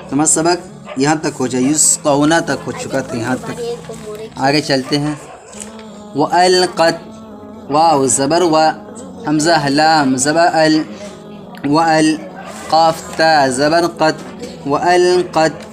हमारा सबक यहाँ तक हो जाए, युस्क़ौना तक हो चुका था, यहाँ तक। आगे चलते हैं। वअलक़त, वाव ज़बर व, हमज़ा लाम ज़बर अल, वअल, क़ाफ़ ता ज़बर क़त, वअलक़त,